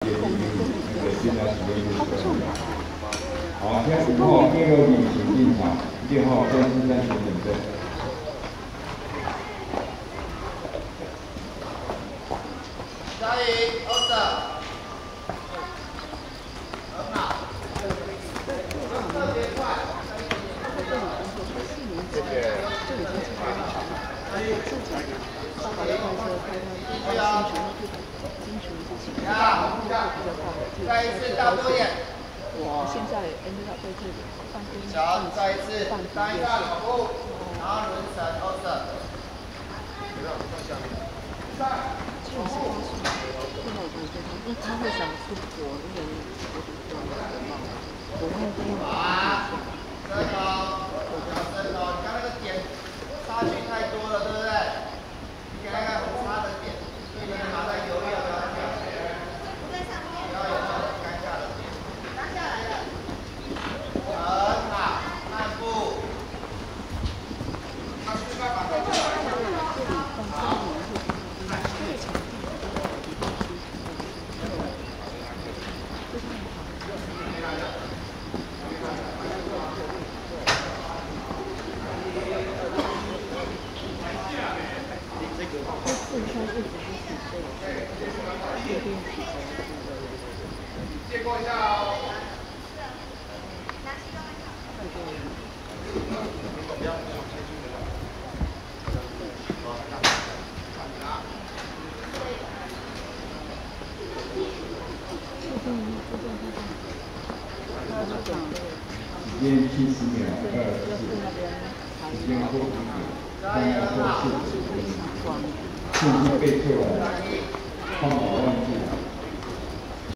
那个现在使用率好，现在5号第6名请进场，6号郑先生请等阵。 嘉颖，Osa。 再一次大多眼。 我现在 end up 在这里办公。 小，再一次单一大跑步，然后轮绳 Osa。 他会想出国，因为我会这样。 伸头，伸头，你看那个点差距太多了，对不对？你给那个红差的点，所以你拿在犹豫要不要跳。不要有那种尴尬的点。拿下来了。很好，慢步。借过一下哦。 时间70秒24，时间过5秒，刚刚过4分，数据被退了，换保忘记。